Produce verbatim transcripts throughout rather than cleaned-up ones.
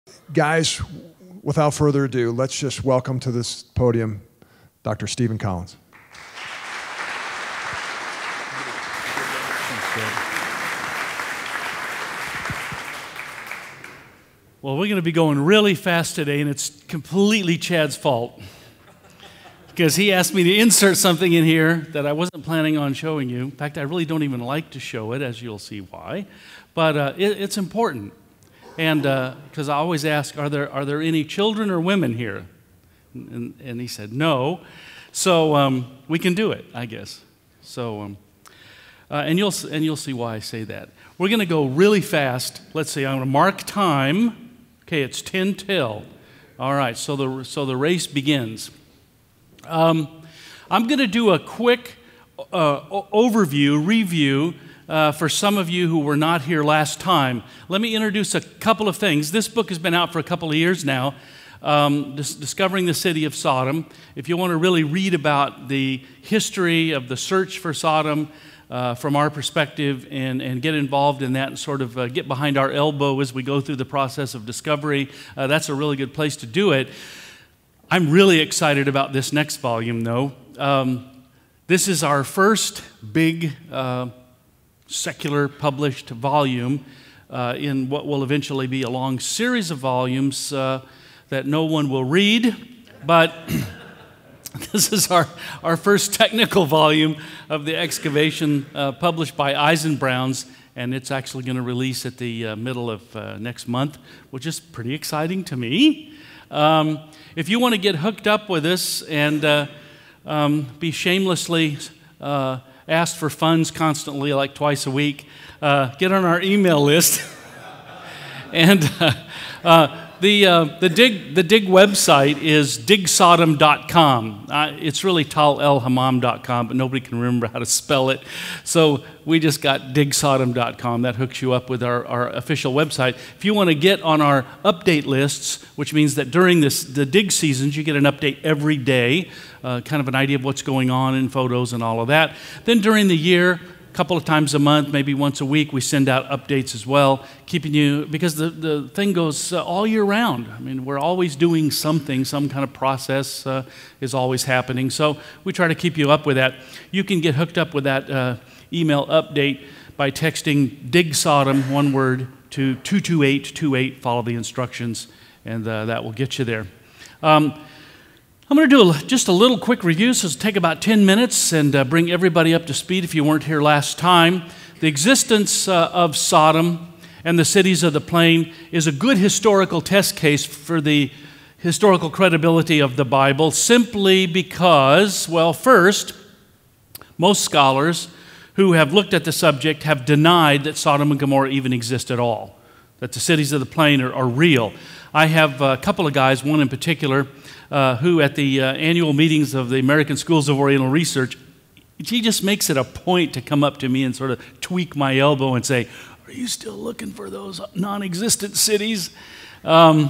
Guys, without further ado, let's just welcome to this podium Doctor Stephen Collins. Well, we're going to be going really fast today, and it's completely Chad's fault. Because he asked me to insert something in here that I wasn't planning on showing you. In fact, I really don't even like to show it, as you'll see why. But uh, it, it's important. And because uh, I always ask, are there, are there any children or women here? And, and he said, no. So um, we can do it, I guess. So, um, uh, and, you'll, and you'll see why I say that. We're going to go really fast. Let's see, I'm going to mark time. Okay, it's ten till. All right, so the, so the race begins. Um, I'm going to do a quick uh, overview, review, uh, for some of you who were not here last time. Let me introduce a couple of things. This book has been out for a couple of years now, um, Dis- Discovering the City of Sodom. If you want to really read about the history of the search for Sodom, Uh, from our perspective, and, and get involved in that and sort of uh, get behind our elbow as we go through the process of discovery, uh, that's a really good place to do it. I'm really excited about this next volume, though. Um, this is our first big uh, secular published volume uh, in what will eventually be a long series of volumes uh, that no one will read, but this is our, our first technical volume of the excavation uh, published by Eisenbrauns, and it's actually going to release at the uh, middle of uh, next month, which is pretty exciting to me. Um, if you want to get hooked up with us and uh, um, be shamelessly uh, asked for funds constantly, like twice a week, uh, get on our email list. and uh, uh, The, uh, the, dig, the dig website is dig sodom dot com. Uh, it's really tal el hammam dot com, but nobody can remember how to spell it. So we just got dig sodom dot com. That hooks you up with our, our official website. If you want to get on our update lists, which means that during this, the dig seasons, you get an update every day, uh, kind of an idea of what's going on in photos and all of that. Then during the year, a couple of times a month, maybe once a week, we send out updates as well, keeping you, because the, the thing goes uh, all year round. I mean, we're always doing something, some kind of process uh, is always happening. So we try to keep you up with that. You can get hooked up with that uh, email update by texting dig sodom, one word, to two two eight two eight. Follow the instructions, and uh, that will get you there. Um, I'm going to do a, just a little quick review, so it'll take about ten minutes and uh, bring everybody up to speed if you weren't here last time. The existence uh, of Sodom and the cities of the plain is a good historical test case for the historical credibility of the Bible, simply because, well, first, most scholars who have looked at the subject have denied that Sodom and Gomorrah even exist at all, that the cities of the plain are, are real. I have a couple of guys, one in particular, Uh, who at the uh, annual meetings of the American Schools of Oriental Research, he just makes it a point to come up to me and sort of tweak my elbow and say, are you still looking for those non-existent cities? Um,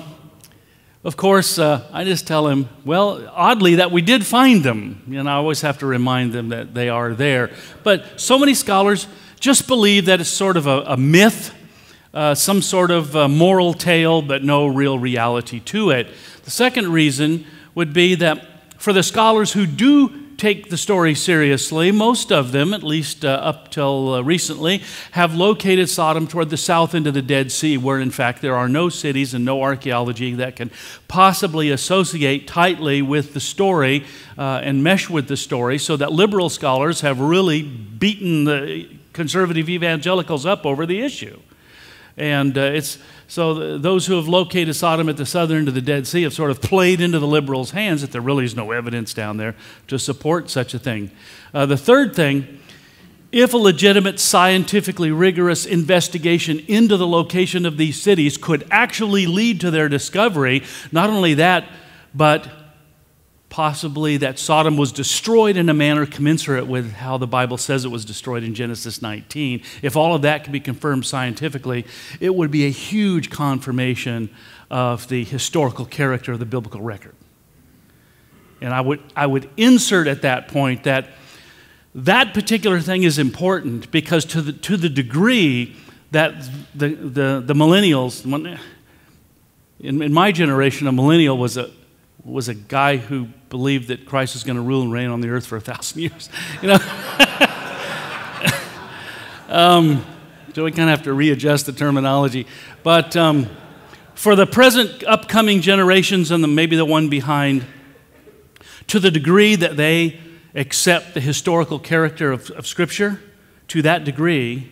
of course, uh, I just tell him, well, oddly, that we did find them. And I always have to remind them that they are there. But so many scholars just believe that it's sort of a, a myth, uh, some sort of uh, moral tale, but no real reality to it. The second reason would be that for the scholars who do take the story seriously, most of them, at least uh, up till uh, recently, have located Sodom toward the south end of the Dead Sea, where in fact there are no cities and no archaeology that can possibly associate tightly with the story uh, and mesh with the story, so that liberal scholars have really beaten the conservative evangelicals up over the issue. And uh, it's so th those who have located Sodom at the southern end of the Dead Sea have sort of played into the liberals' hands that there really is no evidence down there to support such a thing. Uh, the third thing, if a legitimate, scientifically rigorous investigation into the location of these cities could actually lead to their discovery, not only that, but possibly that Sodom was destroyed in a manner commensurate with how the Bible says it was destroyed in Genesis nineteen. If all of that can be confirmed scientifically, it would be a huge confirmation of the historical character of the biblical record. And I would, I would insert at that point that that particular thing is important because to the, to the degree that the, the, the millennials, in, in my generation, a millennial was a was a guy who believed that Christ is going to rule and reign on the earth for a thousand years. You know, um, so we kind of have to readjust the terminology. But um, for the present, upcoming generations and the, maybe the one behind, to the degree that they accept the historical character of, of Scripture, to that degree,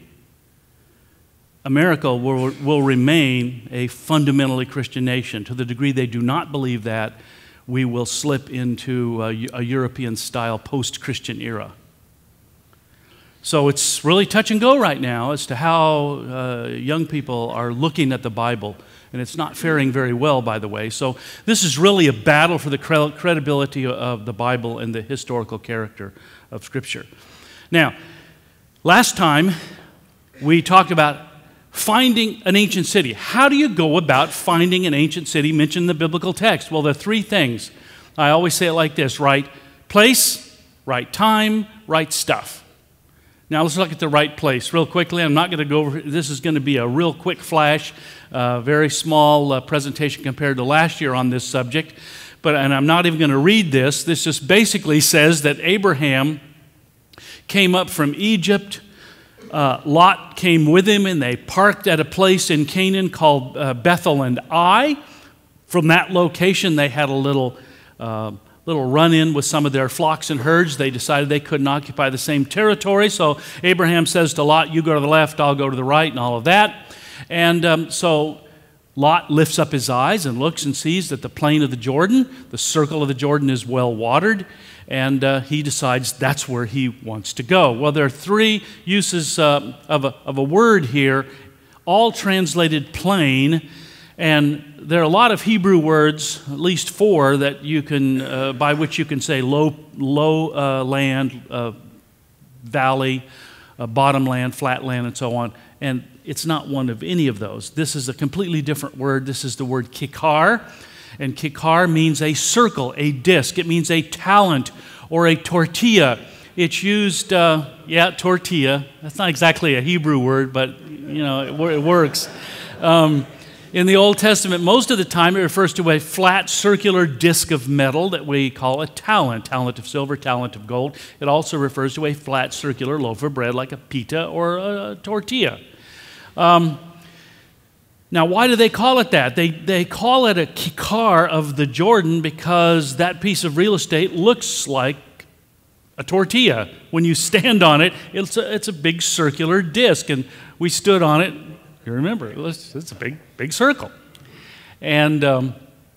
America will, will remain a fundamentally Christian nation. To the degree they do not believe that, we will slip into a, a European-style post-Christian era. So it's really touch and go right now as to how uh, young people are looking at the Bible. And it's not faring very well, by the way. So this is really a battle for the cre- credibility of the Bible and the historical character of Scripture. Now, last time we talked about finding an ancient city. How do you go about finding an ancient city mentioned in the biblical text? Well, there are three things. I always say it like this: right place, right time, right stuff. Now let's look at the right place real quickly. I'm not going to go over, this is going to be a real quick flash, uh, very small uh, presentation compared to last year on this subject. But, and I'm not even going to read this. This just basically says that Abraham came up from Egypt. Uh, Lot came with him, and they parked at a place in Canaan called uh, Bethel and Ai. From that location, they had a little, uh, little run-in with some of their flocks and herds. They decided they couldn't occupy the same territory, so Abraham says to Lot, you go to the left, I'll go to the right, and all of that. And um, so Lot lifts up his eyes and looks and sees that the plain of the Jordan, the circle of the Jordan, is well watered. And uh, he decides that's where he wants to go. Well, there are three uses uh, of, a, of a word here, all translated plain. And there are a lot of Hebrew words, at least four, that you can, uh, by which you can say low, low uh, land, uh, valley, uh, bottom land, flat land, and so on. And it's not one of any of those. This is a completely different word. This is the word kikar. And kikar means a circle, a disc. It means a talent or a tortilla. It's used, uh, yeah, tortilla. That's not exactly a Hebrew word, but, you know, it, it works. Um, in the Old Testament, most of the time it refers to a flat circular disc of metal that we call a talent, talent of silver, talent of gold. It also refers to a flat circular loaf of bread like a pita or a tortilla. Um, Now, why do they call it that? They, they call it a kikar of the Jordan because that piece of real estate looks like a tortilla. When you stand on it, it's a, it's a big circular disc. And we stood on it. You remember, it's, it's a big, big circle. And um,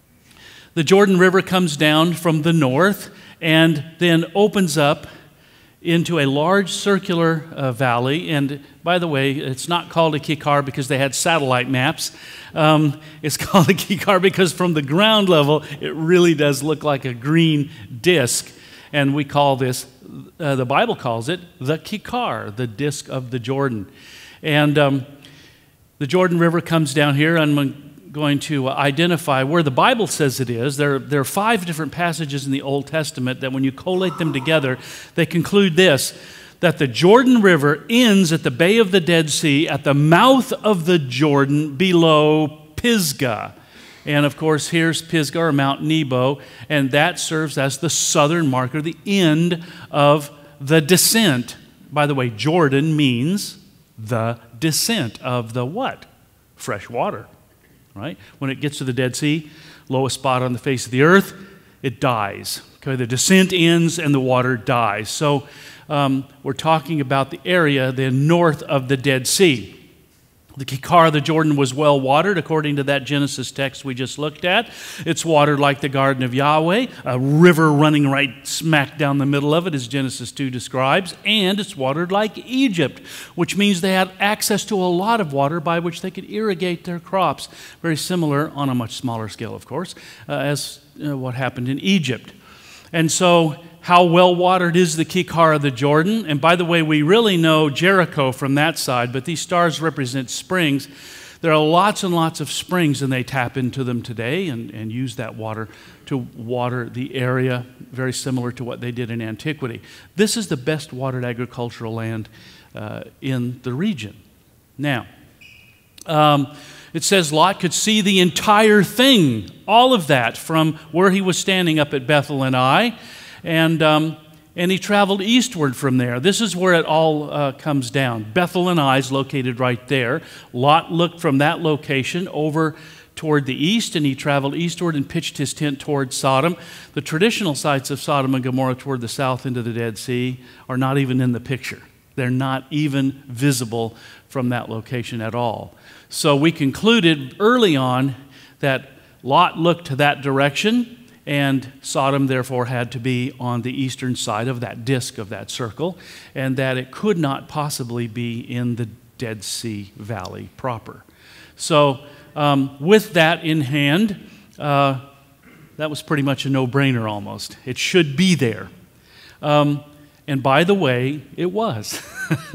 the Jordan River comes down from the north and then opens up into a large circular uh, valley. And by the way, it's not called a kikar because they had satellite maps. Um, it's called a kikar because from the ground level, it really does look like a green disc. And we call this, uh, the Bible calls it, the kikar, the disc of the Jordan. And um, the Jordan River comes down here. I'm going to identify where the Bible says it is. There, there are five different passages in the Old Testament that when you collate them together, they conclude this, that the Jordan River ends at the Bay of the Dead Sea at the mouth of the Jordan below Pisgah. And of course, here's Pisgah or Mount Nebo, and that serves as the southern marker, the end of the descent. By the way, Jordan means the descent of the what? Fresh water. Right? When it gets to the Dead Sea, lowest spot on the face of the earth, it dies. Okay, the descent ends and the water dies. So um, we're talking about the area then north of the Dead Sea. The kikar of the Jordan was well watered, according to that Genesis text we just looked at. It's watered like the garden of Yahweh, a river running right smack down the middle of it, as Genesis two describes, and it's watered like Egypt, which means they had access to a lot of water by which they could irrigate their crops. Very similar, on a much smaller scale, of course, uh, as uh, what happened in Egypt. And so, how well watered is the kikar of the Jordan? And by the way, we really know Jericho from that side, but these stars represent springs. There are lots and lots of springs, and they tap into them today and, and use that water to water the area, very similar to what they did in antiquity. This is the best watered agricultural land uh, in the region. Now, Um, it says Lot could see the entire thing, all of that, from where he was standing up at Bethel and Ai, and um, and he traveled eastward from there. This is where it all uh, comes down. Bethel and Ai is located right there. Lot looked from that location over toward the east, and he traveled eastward and pitched his tent toward Sodom. The traditional sites of Sodom and Gomorrah toward the south into the Dead Sea are not even in the picture. They're not even visible from that location at all. So we concluded early on that Lot looked to that direction, and Sodom therefore had to be on the eastern side of that disk of that circle, and that it could not possibly be in the Dead Sea Valley proper. So um, with that in hand, uh, that was pretty much a no-brainer almost. It should be there. Um, and by the way, it was.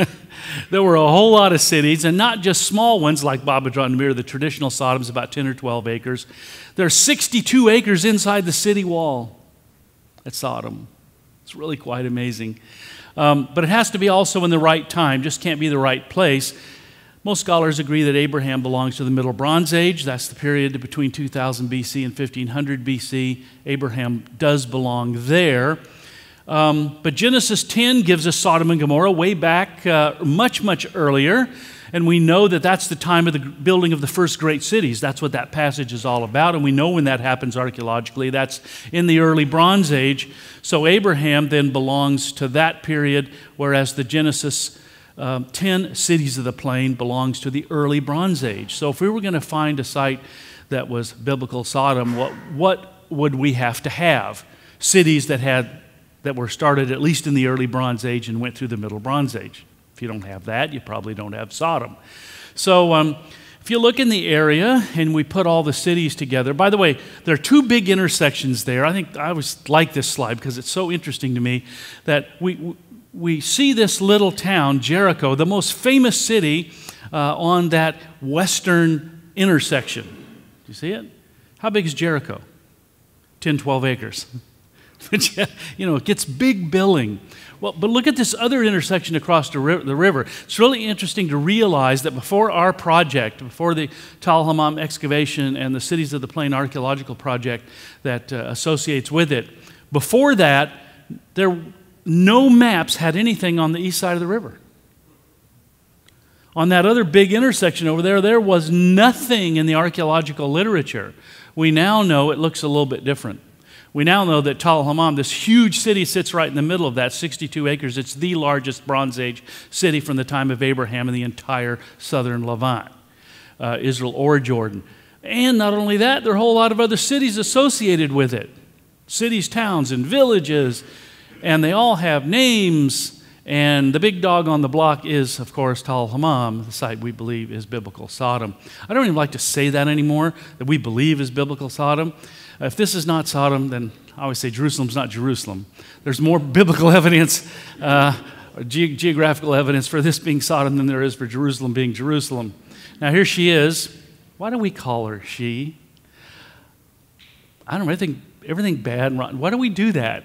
There were a whole lot of cities, and not just small ones like Babadran-Mir, the traditional Sodom's about ten or twelve acres. There's sixty-two acres inside the city wall at Sodom. It's really quite amazing. Um, but it has to be also in the right time, just can't be the right place. Most scholars agree that Abraham belongs to the Middle Bronze Age. That's the period between two thousand B C and fifteen hundred B C. Abraham does belong there. Um, but Genesis ten gives us Sodom and Gomorrah way back uh, much, much earlier. And we know that that's the time of the building of the first great cities. That's what that passage is all about. And we know when that happens archaeologically. That's in the early Bronze Age. So Abraham then belongs to that period, whereas the Genesis um, ten cities of the plain belongs to the early Bronze Age. So if we were going to find a site that was biblical Sodom, what, what would we have to have? Cities that had that were started at least in the early Bronze Age and went through the Middle Bronze Age. If you don't have that, you probably don't have Sodom. So um, if you look in the area and we put all the cities together, by the way, there are two big intersections there. I think I always like this slide because it's so interesting to me that we, we see this little town, Jericho, the most famous city uh, on that western intersection. Do you see it? How big is Jericho? ten, twelve acres. You know, it gets big billing. Well, but look at this other intersection across the, ri the river. It's really interesting to realize that before our project, before the el-Hammam excavation and the Cities of the Plain archaeological project that uh, associates with it, before that, there no maps had anything on the east side of the river. On that other big intersection over there, there was nothing in the archaeological literature. We now know it looks a little bit different. We now know that el-Hammam, this huge city, sits right in the middle of that, sixty-two acres. It's the largest Bronze Age city from the time of Abraham in the entire southern Levant, uh, Israel or Jordan. And not only that, there are a whole lot of other cities associated with it. Cities, towns, and villages, and they all have names. And the big dog on the block is, of course, el-Hammam, the site we believe is biblical Sodom. I don't even like to say that anymore, that we believe is biblical Sodom. If this is not Sodom, then I always say Jerusalem's not Jerusalem. There's more biblical evidence, uh, ge geographical evidence for this being Sodom than there is for Jerusalem being Jerusalem. Now here she is. Why do we call her she? I don't know, everything, everything bad and rotten. Why do we do that?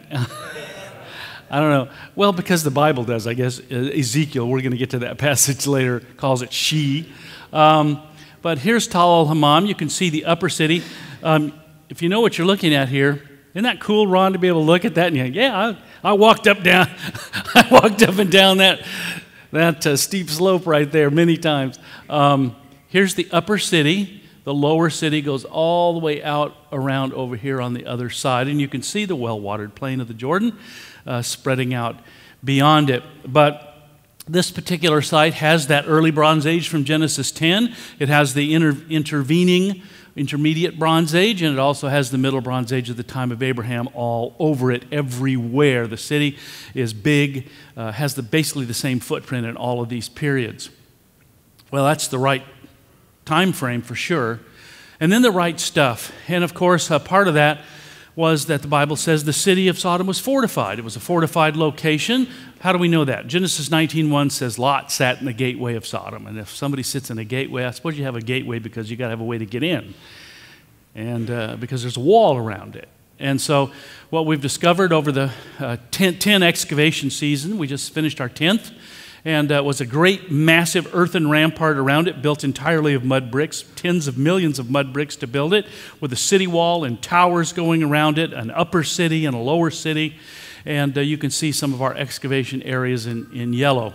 I don't know. Well, because the Bible does, I guess. Ezekiel, we're going to get to that passage later, calls it she. Um, but here's el-Hammam. You can see the upper city. Um, If you know what you're looking at here, isn't that cool, Ron, to be able to look at that? And you think, yeah, I, I walked up down, I walked up and down that, that uh, steep slope right there many times. Um, here's the upper city. The lower city goes all the way out around over here on the other side. And you can see the well-watered plain of the Jordan uh, spreading out beyond it. But this particular site has that early Bronze Age from Genesis ten. It has the inter intervening intermediate Bronze Age, and it also has the Middle Bronze Age of the time of Abraham all over it, everywhere. The city is big, uh, has the, basically the same footprint in all of these periods. Well, that's the right time frame for sure. And then the right stuff. And of course, a part of that was that the Bible says the city of Sodom was fortified. It was a fortified location. How do we know that? Genesis nineteen one says Lot sat in the gateway of Sodom. And if somebody sits in a gateway, I suppose you have a gateway because you got to have a way to get in. And uh, because there's a wall around it. And so what we've discovered over the uh, ten, ten excavation season, we just finished our tenth, and uh, was a great, massive earthen rampart around it, built entirely of mud bricks, tens of millions of mud bricks to build it, with a city wall and towers going around it, an upper city and a lower city, and uh, you can see some of our excavation areas in, in yellow.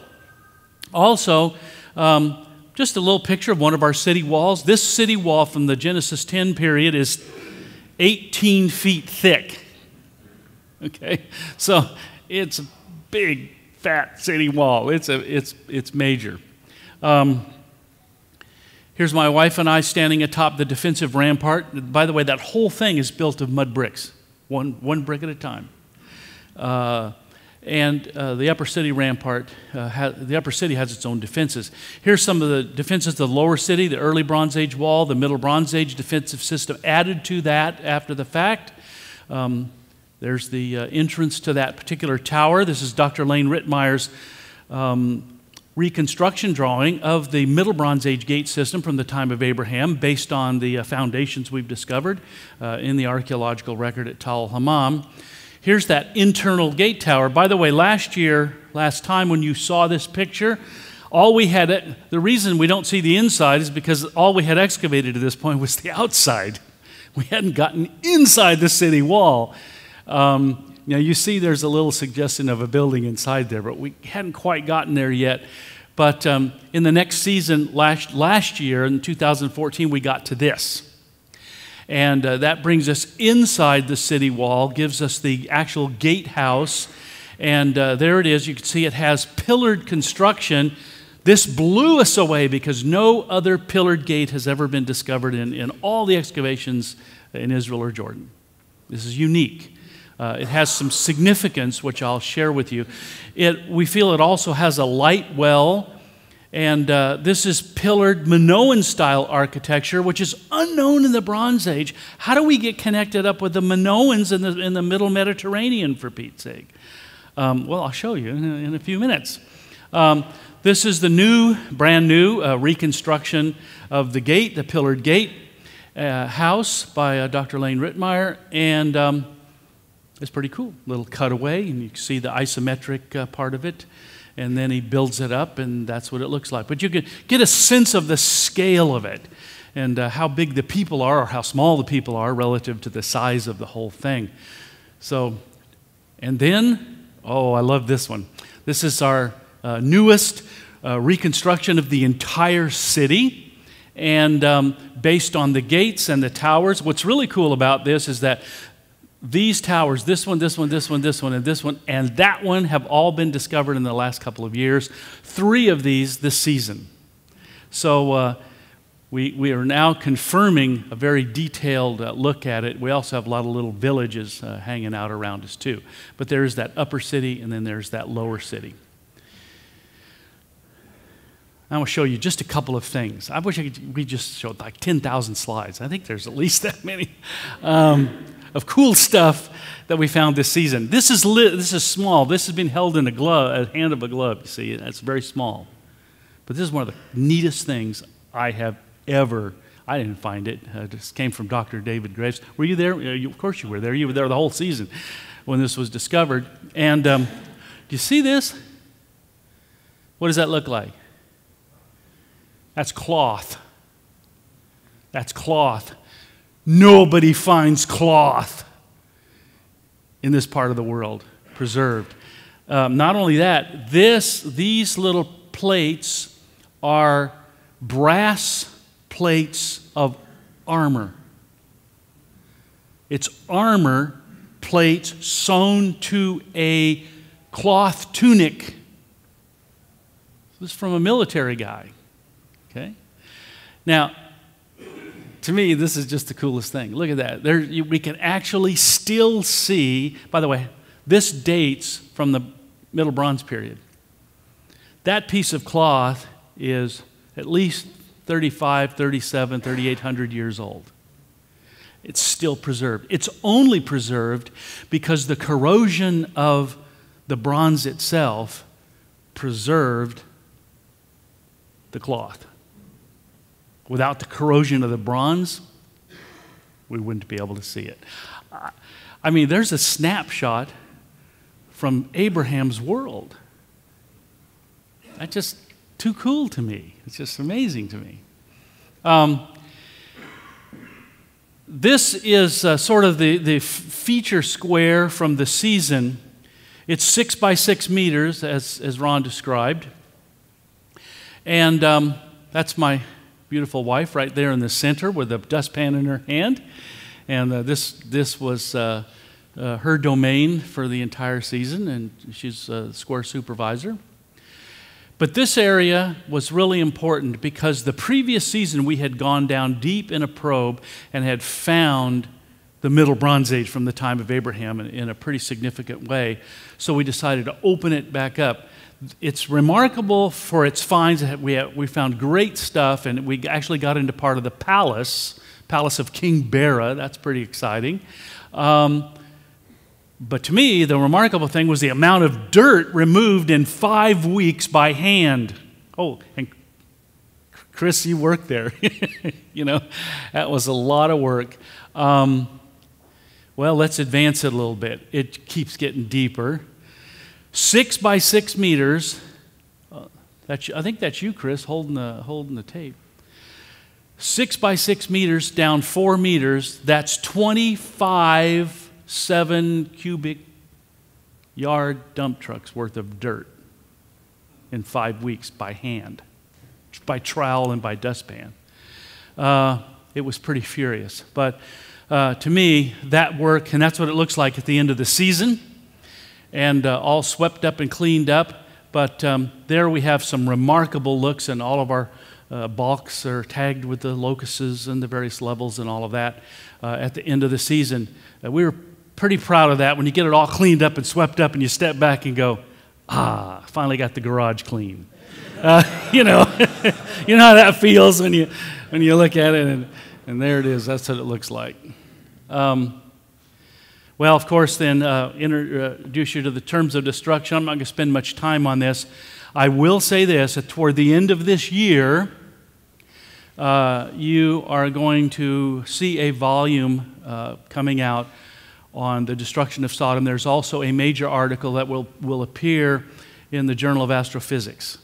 Also, um, just a little picture of one of our city walls. This city wall from the Genesis ten period is eighteen feet thick. Okay, so it's a big, fat city wall. It's a, it's, it's major. Um, here's my wife and I standing atop the defensive rampart. By the way, that whole thing is built of mud bricks, one, one brick at a time. Uh, and uh, the upper city rampart, uh, ha the upper city has its own defenses. Here's some of the defenses of the lower city, the early Bronze Age wall, the middle Bronze Age defensive system added to that after the fact. Um, There's the uh, entrance to that particular tower. This is Doctor Lane Rittmeyer's um, reconstruction drawing of the Middle Bronze Age gate system from the time of Abraham, based on the uh, foundations we've discovered uh, in the archaeological record at el-Hammam. Here's that internal gate tower. By the way, last year, last time when you saw this picture, all we had, the reason we don't see the inside is because all we had excavated to this point was the outside. We hadn't gotten inside the city wall. Um, now you see there's a little suggestion of a building inside there, but we hadn't quite gotten there yet. But um, in the next season, last, last year, in two thousand fourteen, we got to this. And uh, that brings us inside the city wall, gives us the actual gatehouse. And uh, there it is. You can see it has pillared construction. This blew us away because no other pillared gate has ever been discovered in, in all the excavations in Israel or Jordan. This is unique. Uh, it has some significance, which I'll share with you. It, we feel it also has a light well, and uh, this is pillared Minoan-style architecture, which is unknown in the Bronze Age. How do we get connected up with the Minoans in the, in the Middle Mediterranean, for Pete's sake? Um, well, I'll show you in, in a few minutes. Um, this is the new, brand new uh, reconstruction of the gate, the pillared gate uh, house by uh, Doctor Lane Rittmeyer, and um, it's pretty cool. Little cutaway, and you can see the isometric uh, part of it, and then he builds it up, and that's what it looks like. But you can get a sense of the scale of it, and uh, how big the people are, or how small the people are relative to the size of the whole thing. So, and then, oh, I love this one. This is our uh, newest uh, reconstruction of the entire city, and um, based on the gates and the towers. What's really cool about this is that these towers, this one, this one, this one, this one, and this one, and that one have all been discovered in the last couple of years. Three of these this season. So uh, we, we are now confirming a very detailed uh, look at it. We also have a lot of little villages uh, hanging out around us too. But there's that upper city, and then there's that lower city. I want to show you just a couple of things. I wish I could, we just showed like ten thousand slides. I think there's at least that many. Um, of cool stuff that we found this season. This is, this is small. This has been held in a glove, a hand of a glove, you see. It's very small. But this is one of the neatest things I have ever, I didn't find it. Uh, this came from Doctor David Graves. Were you there? Uh, you, of course you were there. You were there the whole season when this was discovered. And um, do you see this? What does that look like? That's cloth. That's cloth. Nobody finds cloth in this part of the world preserved. Um, not only that, this, these little plates are brass plates of armor. It's armor plates sewn to a cloth tunic. This is from a military guy. Okay? Now, to me, this is just the coolest thing. Look at that. There, you, we can actually still see, by the way, this dates from the Middle Bronze period. That piece of cloth is at least thirty-five, thirty-seven, thirty-eight hundred years old. It's still preserved. It's only preserved because the corrosion of the bronze itself preserved the cloth. Without the corrosion of the bronze, we wouldn't be able to see it. I mean, there's a snapshot from Abraham's world. That's just too cool to me. It's just amazing to me. Um, this is uh, sort of the, the feature square from the season. It's six by six meters, as, as Ron described. And um, that's my beautiful wife right there in the center with a dustpan in her hand. And uh, this, this was uh, uh, her domain for the entire season, and she's a square supervisor. But this area was really important because the previous season we had gone down deep in a probe and had found the Middle Bronze Age from the time of Abraham in, in a pretty significant way. So we decided to open it back up. It's remarkable for its finds. We, have, we found great stuff, and we actually got into part of the palace, palace of King Bera. That's pretty exciting. Um, But to me, the remarkable thing was the amount of dirt removed in five weeks by hand. Oh, and Chris, you worked there. You know, that was a lot of work. Um, well, let's advance it a little bit. It keeps getting deeper. Six by six meters. Uh, that's, I think that's you, Chris, holding the, holding the tape. Six by six meters down four meters. That's twenty-five seven cubic yard dump trucks worth of dirt in five weeks by hand, by trowel and by dustpan. Uh, it was pretty furious. But uh, to me, that work, and that's what it looks like at the end of the season, and uh, all swept up and cleaned up. But um, there we have some remarkable looks, and all of our uh, balks are tagged with the locusts and the various levels and all of that uh, at the end of the season. Uh, we were pretty proud of that when you get it all cleaned up and swept up and you step back and go, ah, finally got the garage clean. Uh, you know, you know how that feels when you when you look at it, and, and there it is. That's what it looks like. Um, well, of course, then uh, introduce you to the terms of destruction. I'm not going to spend much time on this. I will say this, that toward the end of this year, uh, you are going to see a volume uh, coming out on the destruction of Sodom. There's also a major article that will, will appear in the Journal of Astrophysics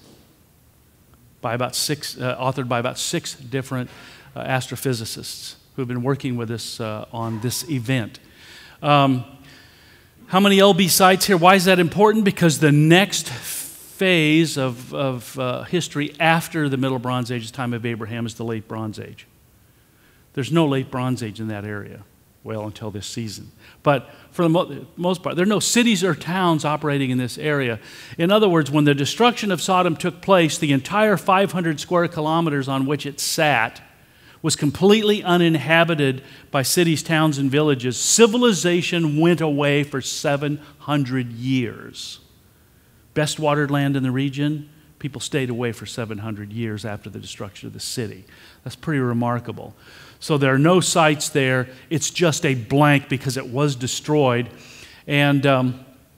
by about six, uh, authored by about six different uh, astrophysicists who have been working with us uh, on this event. Um, how many L B sites here? Why is that important? Because the next phase of, of uh, history after the Middle Bronze Age, the time of Abraham, is the Late Bronze Age. There's no Late Bronze Age in that area. Well, until this season. But for the mo most part, there are no cities or towns operating in this area. In other words, when the destruction of Sodom took place, the entire five hundred square kilometers on which it sat was completely uninhabited by cities, towns, and villages. Civilization went away for seven hundred years. Best watered land in the region, people stayed away for seven hundred years after the destruction of the city. That's pretty remarkable. So there are no sites there. It's just a blank because it was destroyed. And um,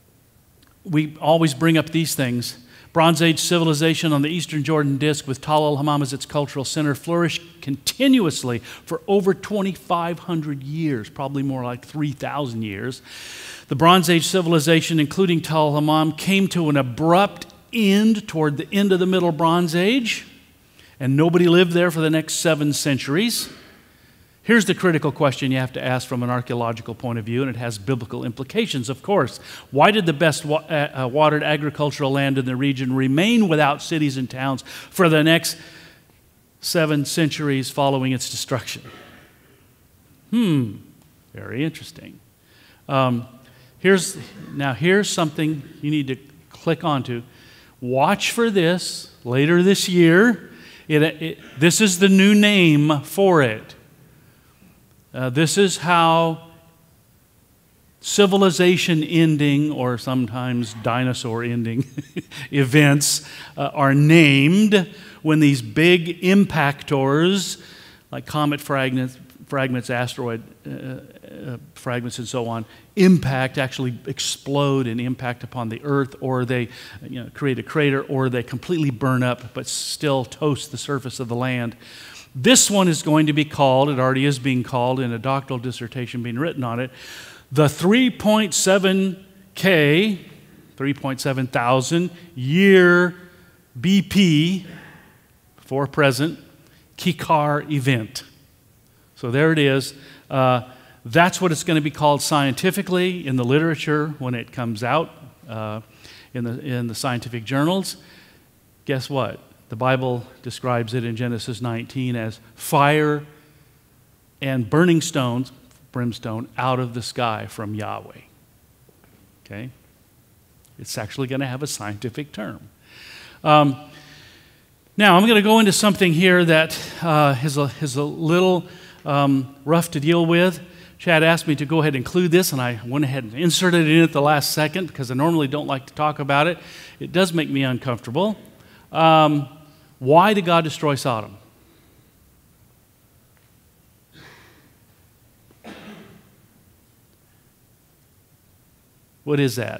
we always bring up these things. Bronze Age civilization on the eastern Jordan Disk with Tal el-Hammam as its cultural center flourished continuously for over twenty-five hundred years, probably more like three thousand years. The Bronze Age civilization, including Tal el-Hammam, came to an abrupt end toward the end of the Middle Bronze Age, and nobody lived there for the next seven centuries. Here's the critical question you have to ask from an archaeological point of view, and it has biblical implications, of course. Why did the best wa uh, watered agricultural land in the region remain without cities and towns for the next seven centuries following its destruction? Hmm, very interesting. Um, here's, now here's something you need to click onto. Watch for this later this year. It, it, this is the new name for it. Uh, this is how civilization ending, or sometimes dinosaur ending events uh, are named when these big impactors, like comet fragments, fragments asteroid uh, uh, fragments and so on, impact, actually explode and impact upon the earth, or they you know, create a crater, or they completely burn up but still toast the surface of the land. This one is going to be called, it already is being called in a doctoral dissertation being written on it, the three point seven K, three point seven thousand year B P, for present, Kikar event. So there it is. Uh, that's what it's going to be called scientifically in the literature when it comes out uh, in, the, in the scientific journals. Guess what? The Bible describes it in Genesis nineteen as fire and burning stones, brimstone, out of the sky from Yahweh. Okay? It's actually going to have a scientific term. Um, now, I'm going to go into something here that uh, is, a, is a little um, rough to deal with. Chad asked me to go ahead and include this, and I went ahead and inserted it in at the last second because I normally don't like to talk about it. It does make me uncomfortable. Um, why did God destroy Sodom? What is that?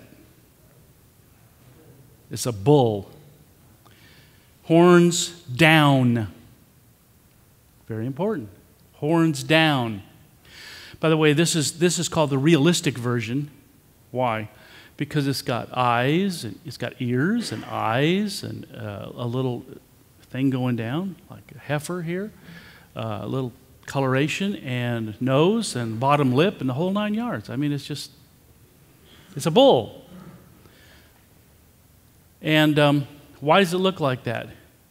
It's a bull. Horns down. Very important. Horns down. By the way, this is, this is called the realistic version. Why? Because it's got eyes, and it's got ears and eyes and uh, a little thing going down, like a heifer here, uh, a little coloration and nose and bottom lip and the whole nine yards. I mean, it's just, it's a bull. And um, why does it look like that?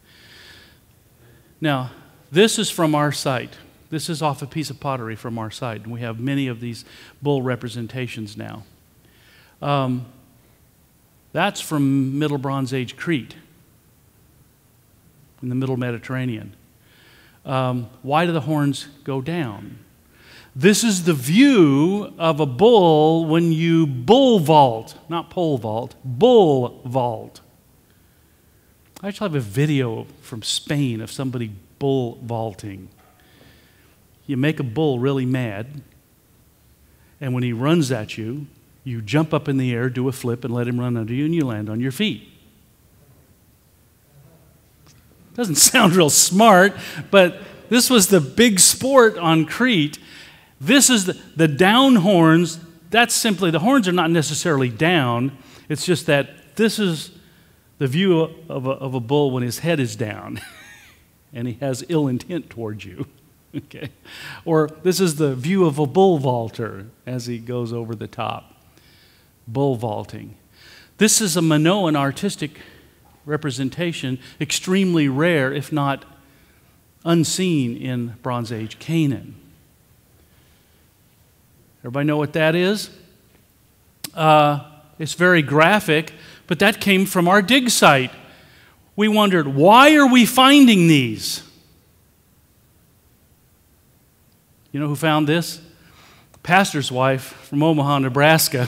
Now, this is from our site. This is off a piece of pottery from our site, and we have many of these bull representations now. Um, that's from Middle Bronze Age Crete in the Middle Mediterranean. Um, why do the horns go down? This is the view of a bull when you bull vault, not pole vault, bull vault. I actually have a video from Spain of somebody bull vaulting. You make a bull really mad, and when he runs at you, you jump up in the air, do a flip, and let him run under you, and you land on your feet. Doesn't sound real smart, but this was the big sport on Crete. This is the, the down horns. That's simply, the horns are not necessarily down. It's just that this is the view of a, of a bull when his head is down and he has ill intent towards you. Okay? Or this is the view of a bull vaulter as he goes over the top. Bull vaulting. This is a Minoan artistic representation, extremely rare, if not unseen in Bronze Age Canaan. Everybody know what that is? Uh, it's very graphic, but that came from our dig site. We wondered, why are we finding these? You know who found this? Pastor's wife from Omaha, Nebraska.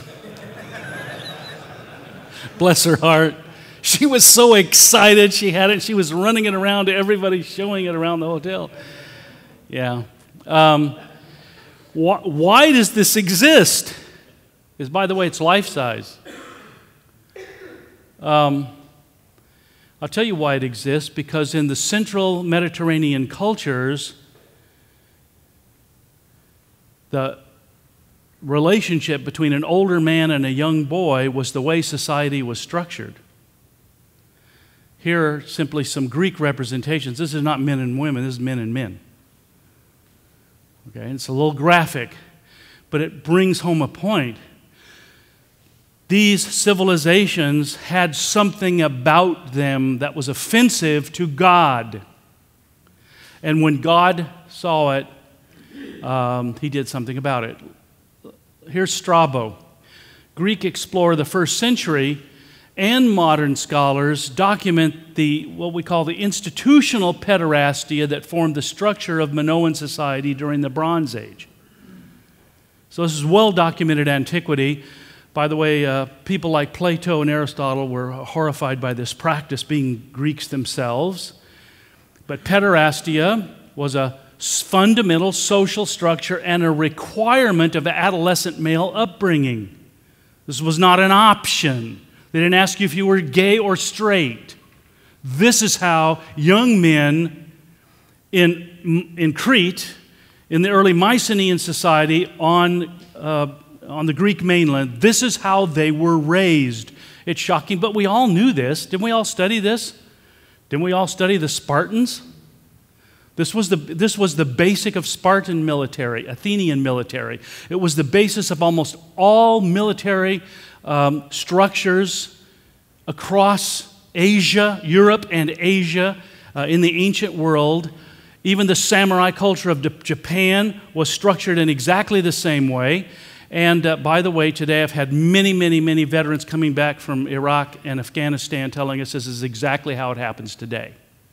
Bless her heart. She was so excited she had it. She was running it around to everybody, showing it around the hotel. Yeah. Um, wh why does this exist? Is, by the way, it's life-size. Um, I'll tell you why it exists, because in the central Mediterranean cultures, the relationship between an older man and a young boy was the way society was structured. Here are simply some Greek representations. This is not men and women, this is men and men. Okay, it's a little graphic, but it brings home a point. These civilizations had something about them that was offensive to God. And when God saw it, um, he did something about it. Here's Strabo, Greek explorer of the first century, and modern scholars document the what we call the institutional pederastia that formed the structure of Minoan society during the Bronze Age. So this is well-documented antiquity. By the way, uh, people like Plato and Aristotle were horrified by this practice, being Greeks themselves. But pederastia was a fundamental social structure and a requirement of adolescent male upbringing. This was not an option. They didn't ask you if you were gay or straight. This is how young men in, in Crete, in the early Mycenaean society on, uh, on the Greek mainland, this is how they were raised. It's shocking, but we all knew this. Didn't we all study this? Didn't we all study the Spartans? This was the, this was the basic of Spartan military, Athenian military. It was the basis of almost all military um, structures across Asia, Europe and Asia uh, in the ancient world. Even the samurai culture of Japan was structured in exactly the same way. And uh, by the way, today I've had many, many, many veterans coming back from Iraq and Afghanistan telling us this is exactly how it happens today.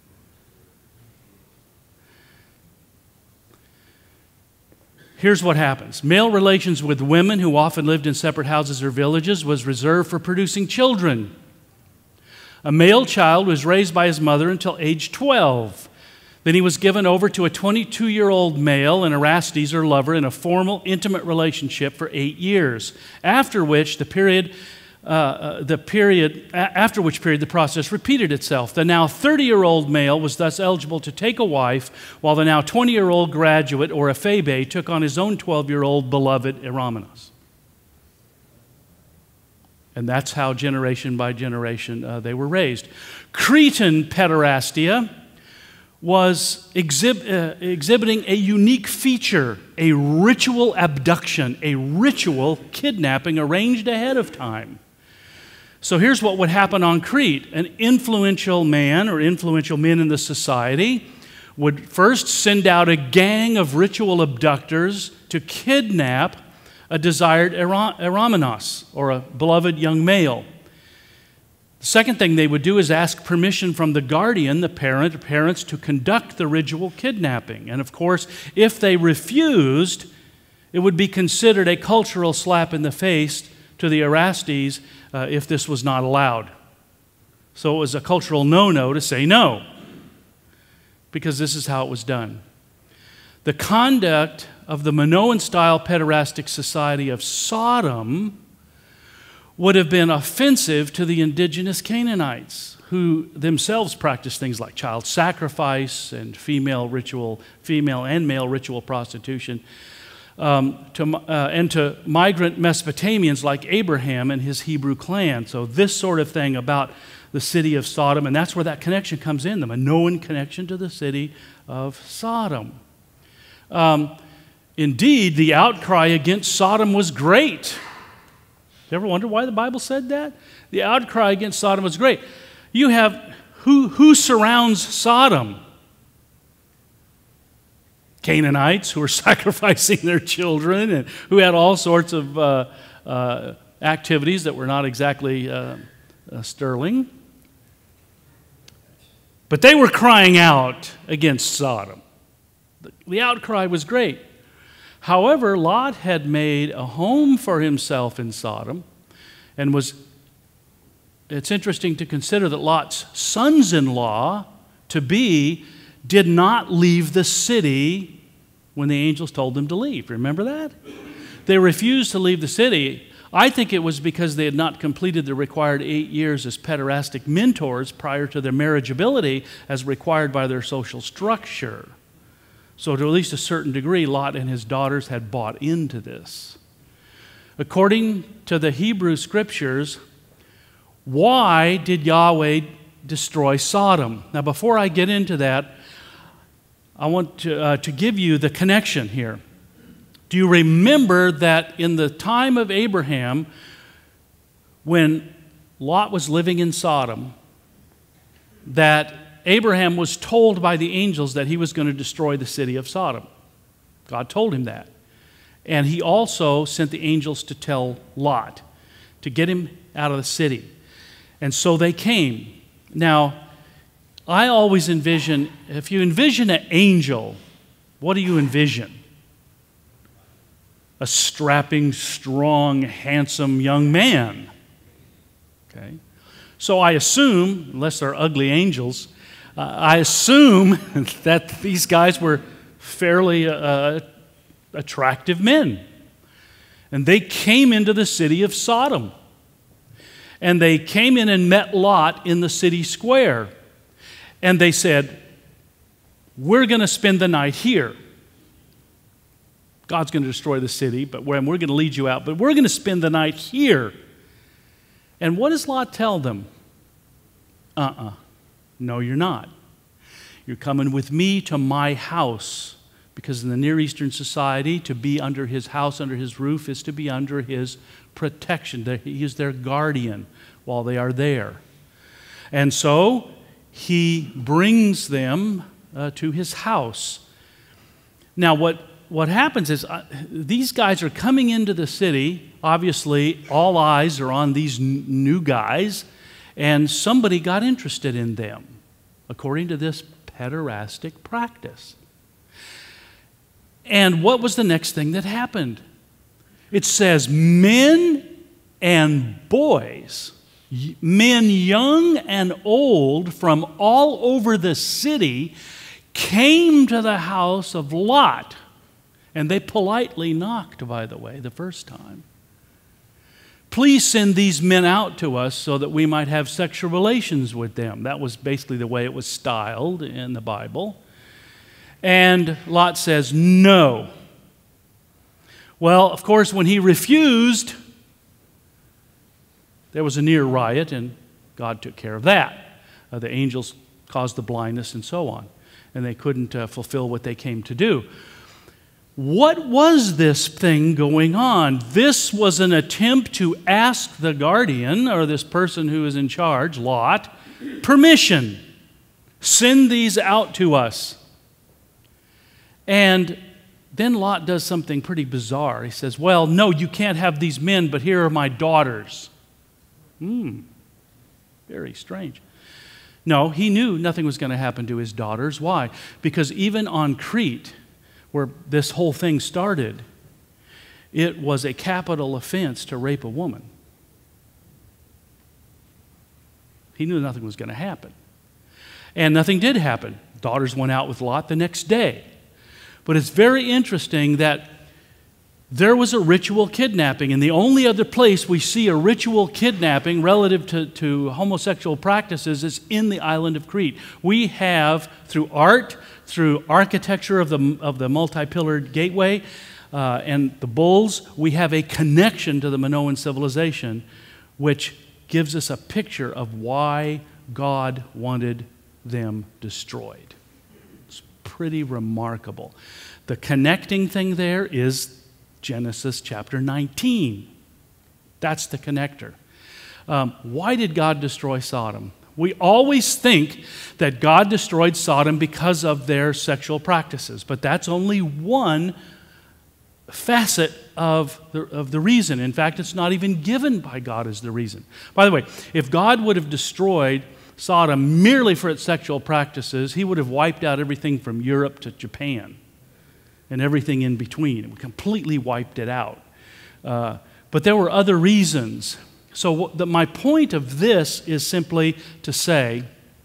Here's what happens. Male relations with women, who often lived in separate houses or villages, was reserved for producing children. A male child was raised by his mother until age twelve. Then he was given over to a twenty-two-year-old male, an Erastes or lover, in a formal, intimate relationship for eight years, after which the period, uh, uh, the period, after which period the process repeated itself. The now thirty-year-old male was thus eligible to take a wife, while the now twenty-year-old graduate, or ephebe, took on his own twelve-year-old beloved Eromenos. And that's how generation by generation uh, they were raised. Cretan pederastia was exhib uh, exhibiting a unique feature, a ritual abduction, a ritual kidnapping arranged ahead of time. So here's what would happen on Crete. An influential man or influential men in the society would first send out a gang of ritual abductors to kidnap a desired Eromenos, or a beloved young male. The second thing they would do is ask permission from the guardian, the parent or parents, to conduct the ritual kidnapping. And of course, if they refused, it would be considered a cultural slap in the face to the Erastes uh, if this was not allowed. So it was a cultural no-no to say no, because this is how it was done. The conduct of the Minoan-style pederastic society of Sodom would have been offensive to the indigenous Canaanites, who themselves practiced things like child sacrifice and female ritual, female and male ritual prostitution, um, to, uh, and to migrant Mesopotamians like Abraham and his Hebrew clan. So this sort of thing about the city of Sodom, and that's where that connection comes in, the Minoan connection to the city of Sodom. Um, indeed, the outcry against Sodom was great. You ever wonder why the Bible said that? The outcry against Sodom was great. You have, who, who surrounds Sodom? Canaanites who were sacrificing their children and who had all sorts of uh, uh, activities that were not exactly uh, uh, sterling. But they were crying out against Sodom. The, the outcry was great. However, Lot had made a home for himself in Sodom, and was, it's interesting to consider that Lot's sons-in-law, to be, did not leave the city when the angels told them to leave. Remember that? They refused to leave the city. I think it was because they had not completed the required eight years as pederastic mentors prior to their marriageability as required by their social structure. So to at least a certain degree, Lot and his daughters had bought into this. According to the Hebrew Scriptures, why did Yahweh destroy Sodom? Now, before I get into that, I want to, uh, to give you the connection here. Do you remember that in the time of Abraham, when Lot was living in Sodom, that Abraham was told by the angels that he was going to destroy the city of Sodom? God told him that. And he also sent the angels to tell Lot to get him out of the city. And so they came. Now, I always envision, if you envision an angel, what do you envision? A strapping, strong, handsome young man. Okay? So I assume, unless they're ugly angels, uh, I assume that these guys were fairly uh, attractive men. And they came into the city of Sodom. And they came in and met Lot in the city square. And they said, we're going to spend the night here. God's going to destroy the city, but we're, we're going to lead you out. But we're going to spend the night here. And what does Lot tell them? Uh-uh. No, you're not. You're coming with me to my house, because in the Near Eastern society, to be under his house, under his roof, is to be under his protection. He is their guardian while they are there. And so he brings them uh, to his house. Now, what, what happens is uh, these guys are coming into the city. Obviously, all eyes are on these n- new guys, and somebody got interested in them, according to this pederastic practice. And what was the next thing that happened? It says men and boys, men young and old from all over the city, came to the house of Lot. And they politely knocked, by the way, the first time. Please send these men out to us so that we might have sexual relations with them. That was basically the way it was styled in the Bible. And Lot says, no. Well, of course, when he refused, there was a near riot, and God took care of that. Uh, the angels caused the blindness and so on, and they couldn't uh, fulfill what they came to do. What was this thing going on? This was an attempt to ask the guardian, or this person who is in charge, Lot, permission. Send these out to us. And then Lot does something pretty bizarre. He says, well, no, you can't have these men, but here are my daughters. Hmm, very strange. No, he knew nothing was going to happen to his daughters. Why? Because even on Crete, where this whole thing started, it was a capital offense to rape a woman. He knew nothing was going to happen. And nothing did happen. Daughters went out with Lot the next day. But it's very interesting that there was a ritual kidnapping, and the only other place we see a ritual kidnapping relative to, to homosexual practices is in the island of Crete. We have, through art, through architecture of the, of the multi-pillared gateway uh, and the bulls, we have a connection to the Minoan civilization, which gives us a picture of why God wanted them destroyed. It's pretty remarkable. The connecting thing there is Genesis chapter nineteen. That's the connector. Um, why did God destroy Sodom? We always think that God destroyed Sodom because of their sexual practices, but that's only one facet of the, of the reason. In fact, it's not even given by God as the reason. By the way, if God would have destroyed Sodom merely for its sexual practices, he would have wiped out everything from Europe to Japan and everything in between. It completely wiped it out. Uh, but there were other reasons. So the, my point of this is simply to say,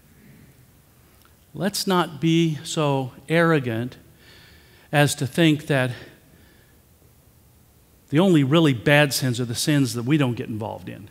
let's not be so arrogant as to think that the only really bad sins are the sins that we don't get involved in.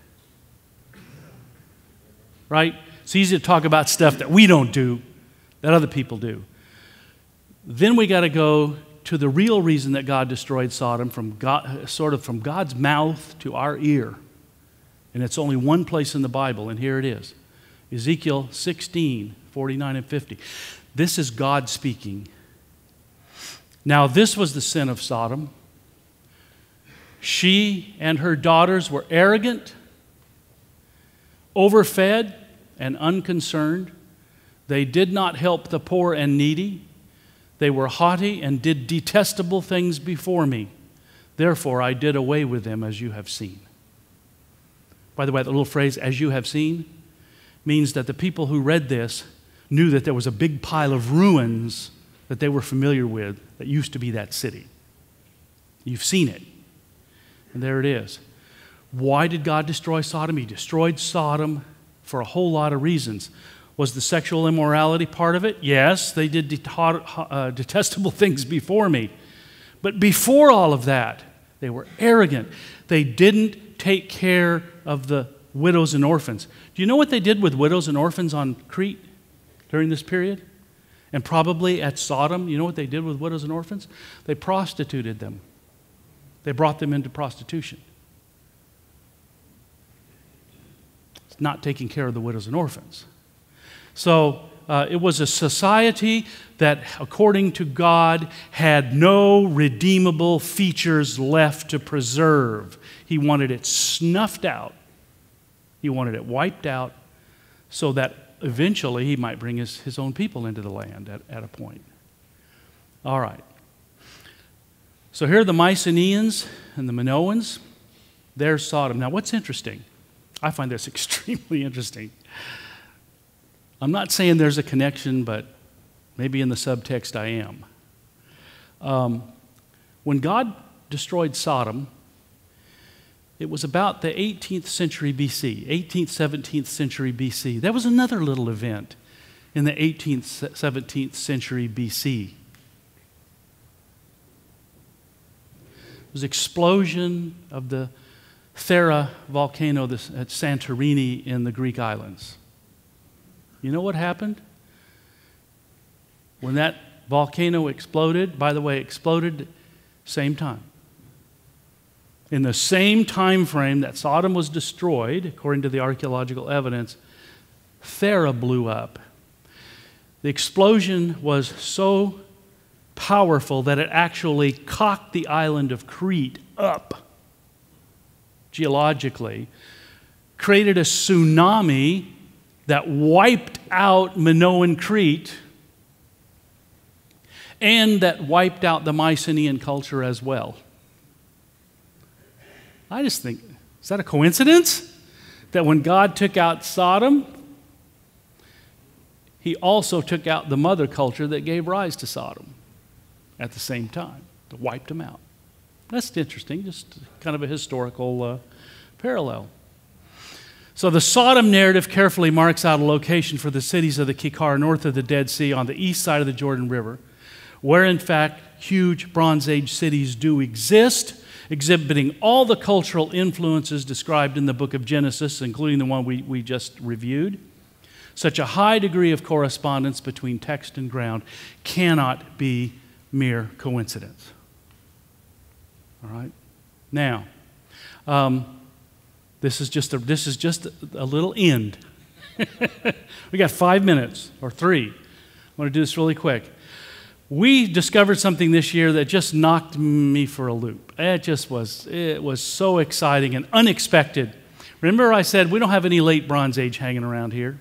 Right? It's easy to talk about stuff that we don't do, that other people do. Then we got to go to the real reason that God destroyed Sodom, from God, sort of from God's mouth to our ear. And it's only one place in the Bible, and here it is. Ezekiel sixteen, forty-nine and fifty. This is God speaking. Now this was the sin of Sodom. She and her daughters were arrogant, overfed, and unconcerned. They did not help the poor and needy. They were haughty and did detestable things before me. Therefore I did away with them, as you have seen. By the way, the little phrase, as you have seen, means that the people who read this knew that there was a big pile of ruins that they were familiar with that used to be that city. You've seen it. And there it is. Why did God destroy Sodom? He destroyed Sodom for a whole lot of reasons. Was the sexual immorality part of it? Yes, they did det- uh, detestable things before me. But before all of that, they were arrogant. They didn't take care of the widows and orphans. Do you know what they did with widows and orphans on Crete during this period? And probably at Sodom, you know what they did with widows and orphans? They prostituted them. They brought them into prostitution. It's not taking care of the widows and orphans. So uh, it was a society that, according to God, had no redeemable features left to preserve. He wanted it snuffed out. He wanted it wiped out so that eventually he might bring his, his own people into the land at, at a point. All right. So here are the Mycenaeans and the Minoans. There's Sodom. Now, what's interesting? I find this extremely interesting. I'm not saying there's a connection, but maybe in the subtext I am. Um, when God destroyed Sodom, it was about the eighteenth century B C, eighteenth, seventeenth century B C. There was another little event in the eighteenth, seventeenth century B C. It was the explosion of the Thera volcano at Santorini in the Greek islands. You know what happened? When that volcano exploded, by the way, exploded same time. In the same time frame that Sodom was destroyed, according to the archaeological evidence, Thera blew up. The explosion was so powerful that it actually cocked the island of Crete up geologically, created a tsunami that wiped out Minoan Crete, and that wiped out the Mycenaean culture as well. I just think, is that a coincidence? That when God took out Sodom, he also took out the mother culture that gave rise to Sodom at the same time, wiped them out. That's interesting, just kind of a historical uh, parallel. So the Sodom narrative carefully marks out a location for the cities of the Kikar north of the Dead Sea on the east side of the Jordan River, where in fact huge Bronze Age cities do exist, exhibiting all the cultural influences described in the book of Genesis, including the one we, we just reviewed. Such a high degree of correspondence between text and ground cannot be mere coincidence. All right? Now, um, this is just a, this is just a, a little end. We got five minutes, or three. I want to do this really quick. We discovered something this year that just knocked me for a loop. It just was, it was so exciting and unexpected. Remember I said we don't have any late Bronze Age hanging around here?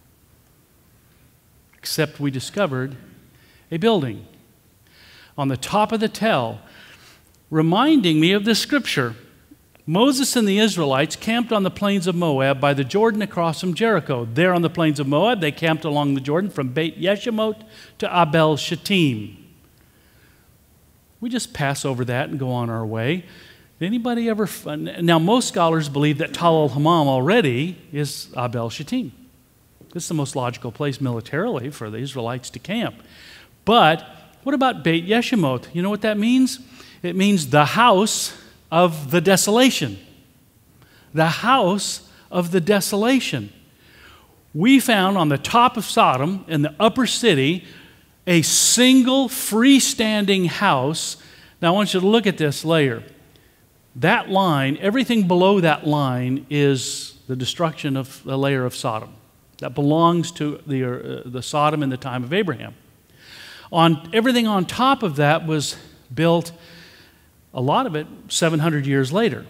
Except we discovered a building on the top of the tell, reminding me of this scripture. Moses and the Israelites camped on the plains of Moab by the Jordan across from Jericho. There on the plains of Moab, they camped along the Jordan from Beit Yeshimot to Abel Shittim. We just pass over that and go on our way. Anybody ever... Now, most scholars believe that Tal el-Hammam already is Abel Shittim. This is the most logical place militarily for the Israelites to camp. But what about Beit Yeshimot? You know what that means? It means the house of the desolation. The house of the desolation. We found on the top of Sodom, in the upper city, a single freestanding house. Now I want you to look at this layer. That line, everything below that line is the destruction of the layer of Sodom. That belongs to the, uh, the Sodom in the time of Abraham. On, everything on top of that was built, a lot of it, seven hundred years later.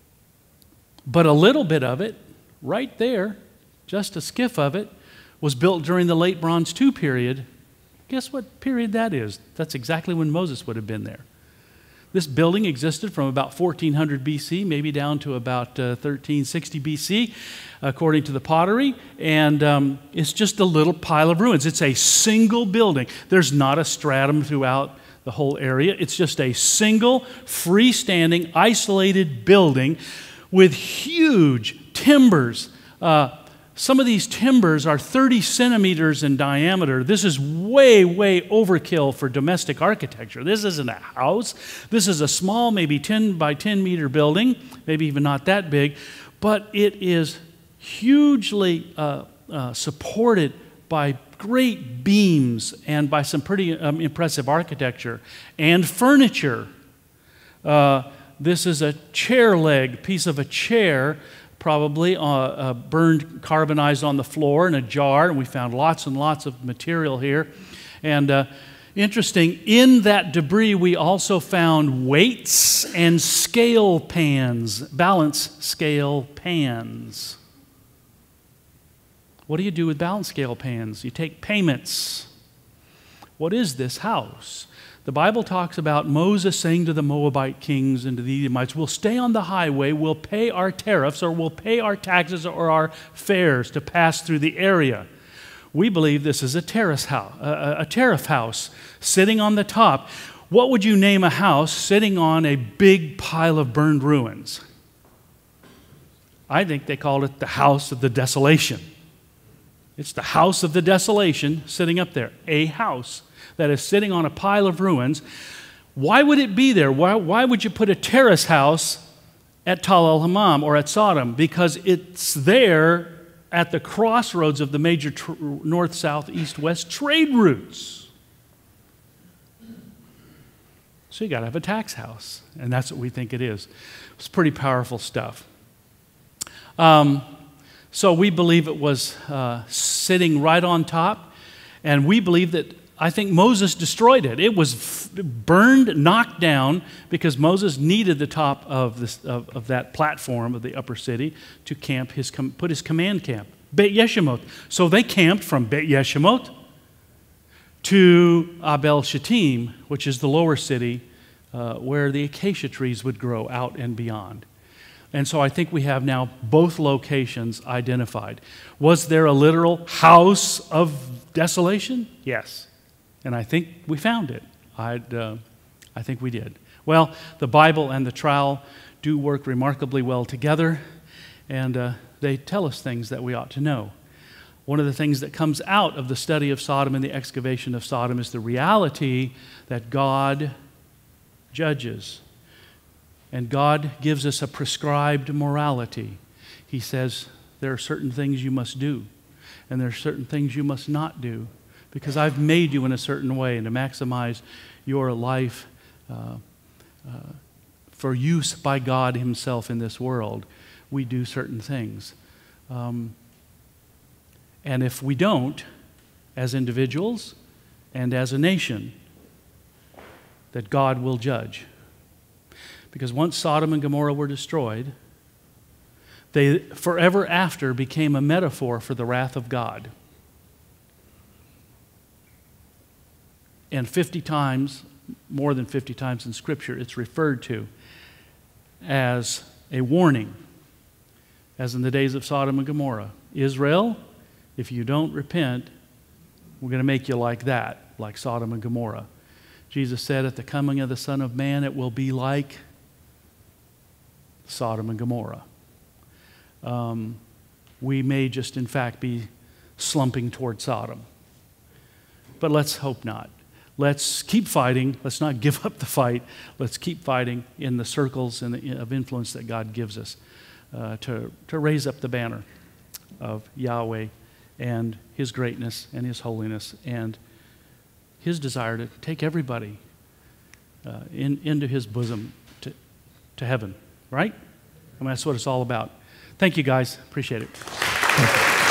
But a little bit of it, right there, just a skiff of it, was built during the late Bronze two period. Guess what period that is? That's exactly when Moses would have been there. This building existed from about fourteen hundred B C, maybe down to about uh, thirteen sixty B C, according to the pottery. And um, it's just a little pile of ruins. It's a single building. There's not a stratum throughout the whole area. It's just a single, freestanding, isolated building with huge timbers. Uh, some of these timbers are thirty centimeters in diameter. This is way, way overkill for domestic architecture. This isn't a house. This is a small, maybe ten by ten meter building, maybe even not that big, but it is hugely uh, uh, supported by great beams and by some pretty um, impressive architecture and furniture. Uh, this is a chair leg, piece of a chair, probably uh, uh, burned, carbonized on the floor in a jar, and we found lots and lots of material here. And uh, interesting, in that debris we also found weights and scale pans, balance scale pans. What do you do with balance scale pans? You take payments. What is this house? The Bible talks about Moses saying to the Moabite kings and to the Edomites, we'll stay on the highway, we'll pay our tariffs, or we'll pay our taxes or our fares to pass through the area. We believe this is a terrace house, a, a tariff house sitting on the top. What would you name a house sitting on a big pile of burned ruins? I think they called it the house of the desolation. It's the house of the desolation sitting up there, a house that is sitting on a pile of ruins. Why would it be there? Why, why would you put a terrace house at el-Hammam or at Sodom? Because it's there at the crossroads of the major tr- north, south, east, west trade routes. So you got to have a tax house, and that's what we think it is. It's pretty powerful stuff. Um, so we believe it was uh, sitting right on top, and we believe that I think Moses destroyed it. It was f- burned, knocked down, because Moses needed the top of, this, of, of that platform of the upper city to camp his com- put his command camp, Beit Yeshimot. So they camped from Beit Yeshimot to Abel Shittim, which is the lower city uh, where the acacia trees would grow out and beyond. And so I think we have now both locations identified. Was there a literal house of desolation? Yes. And I think we found it. I'd, uh, I think we did. Well, the Bible and the trowel do work remarkably well together, and uh, they tell us things that we ought to know. One of the things that comes out of the study of Sodom and the excavation of Sodom is the reality that God judges. And God gives us a prescribed morality. He says, there are certain things you must do, and there are certain things you must not do, because I've made you in a certain way, and to maximize your life uh, uh, for use by God himself in this world, we do certain things. Um, and if we don't, as individuals and as a nation, that God will judge. Because once Sodom and Gomorrah were destroyed, they forever after became a metaphor for the wrath of God. And fifty times, more than fifty times in Scripture, it's referred to as a warning, as in the days of Sodom and Gomorrah. Israel, if you don't repent, we're going to make you like that, like Sodom and Gomorrah. Jesus said, at the coming of the Son of Man, it will be like Sodom and Gomorrah. Um, we may just, in fact, be slumping toward Sodom. But let's hope not. Let's keep fighting. Let's not give up the fight. Let's keep fighting in the circles and the, of influence that God gives us uh, to, to raise up the banner of Yahweh and his greatness and his holiness and his desire to take everybody uh, in, into his bosom to, to heaven, right? I mean, that's what it's all about. Thank you, guys. Appreciate it.